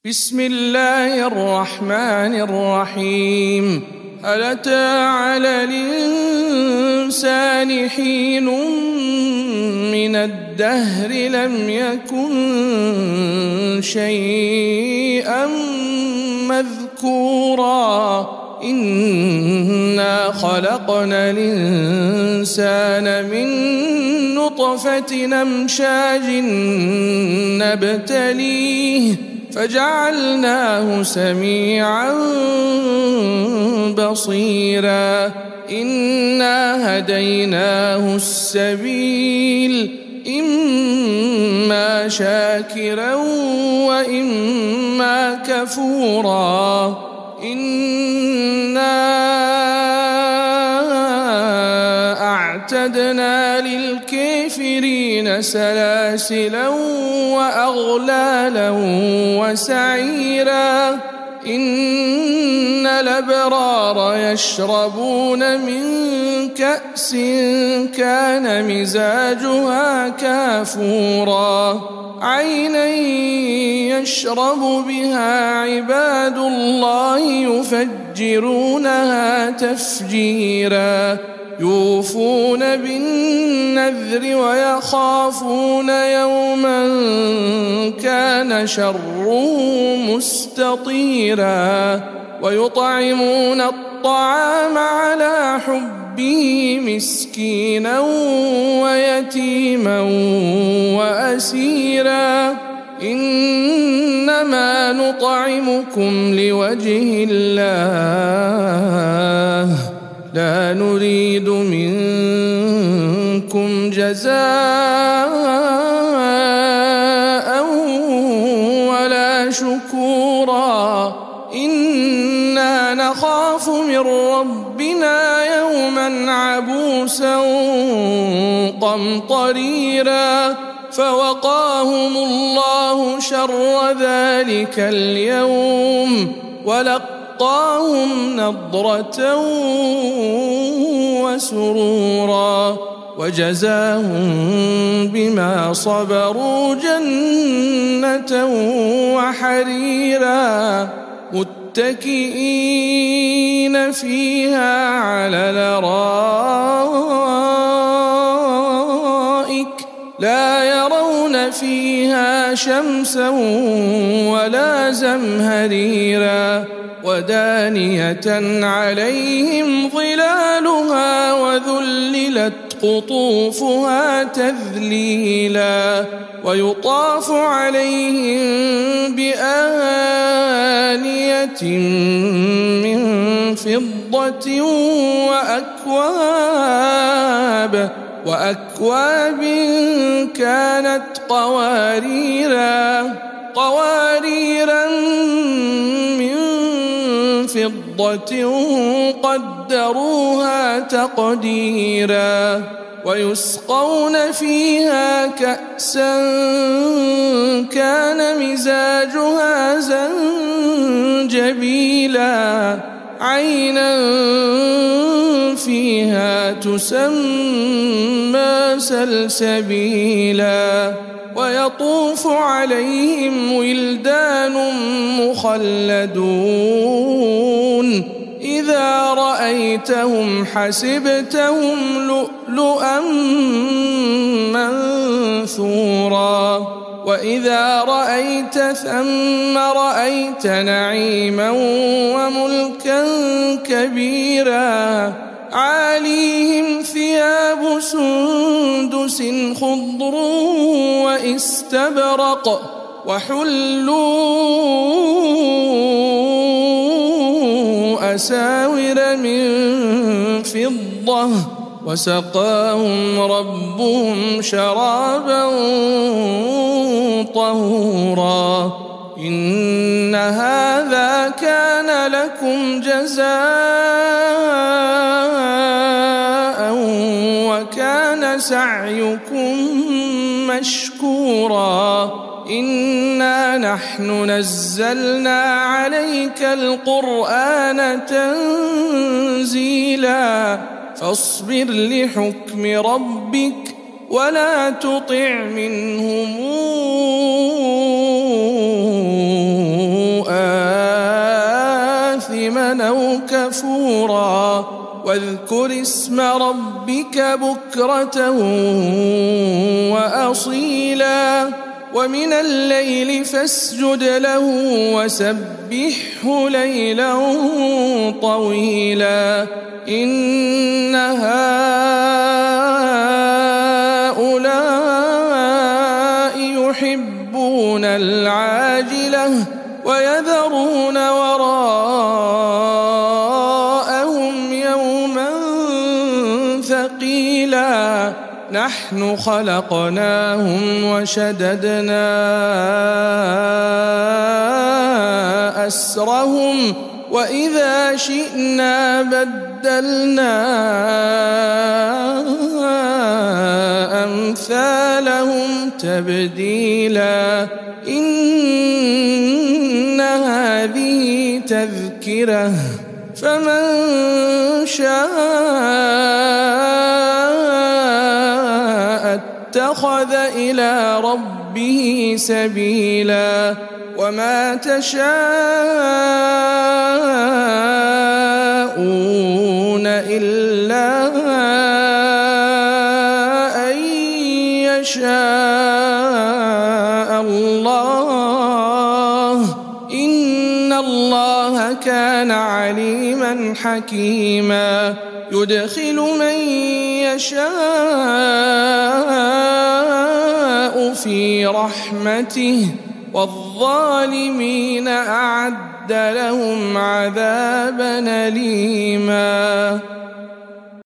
بسم الله الرحمن الرحيم. هل أتى على الإنسان حين من الدهر لم يكن شيئا مذكورا إنا خلقنا الإنسان من نطفة أمشاج نبتليه فجعلناه سميعا بصيرا إنا هديناه السبيل إما شاكرا وإما كفورا إنا أعتدنا للكافرين سلاسلا وأغلالا وسعيرا إن الأبرار يشربون من كأس كان مزاجها كافورا عينا يشرب بها عباد الله يفجرونها تفجيرا يوفون بالنذر ويخافون يوما كان شره مستطيرا ويطعمون الطعام على حبه مسكينا ويتيما وأسيرا إنما نطعمكم لوجه الله لا نريد منكم جزاء ولا شكورا إنا نخاف من ربنا يوما عبوسا قمطريرا فوقاهم الله شر ذلك اليوم ولقاهم نضرة وسرورا وجزاهم بما صبروا جنة وحريرا متكئين فيها على الأرائك لا يرون فيها شمسا ولا زمهريرا ودانية عليهم ظلالها وذللت قطوفها تذليلا ويطاف عليهم بآنية من فضة وأكواب كانت قواريرا من فضة قدروها تقديرا ويسقون فيها كأسا كان مزاجها زنجبيلا عينا فيها تسمى سلسبيلا ويطوف عليهم ولدان مخلدون إذا رأيتهم حسبتهم لؤلؤا منثورا وإذا رأيت ثم رأيت نعيما وملكا كبيرا عاليهم ثياب سندس خضر واستبرق وحلوا أساور من فضة وسقاهم ربهم شرابا طهورا إن هذا كان لكم جزاء وكان سعيكم مشكورا إنا نحن نزلنا عليك القرآن تنزيلا فاصبر لحكم ربك ولا تطع منهم نفورا واذكر اسم ربك بكرة وأصيلا ومن الليل فاسجد له وسبحه ليلا طويلا إن هؤلاء يحبون العاجلة ويذرون وراءهم يوما ثقيلا نحن خلقناهم وشددنا أسرهم وإذا شئنا بدلنا أمثالهم تبديلا إن هذه تذكرة فمن شاء اتخذ إلى ربه سبيلا وما تشاءون إلا أن يشاء الله إن الله كان عليما حكيما يدخل من يشاء في رحمته والظالمين أعد لهم عذابا أليما.